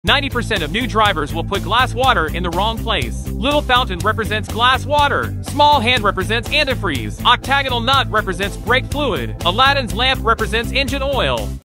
90% of new drivers will put glass water in the wrong place. Little fountain represents glass water. Small hand represents antifreeze. Octagonal nut represents brake fluid. Aladdin's lamp represents engine oil.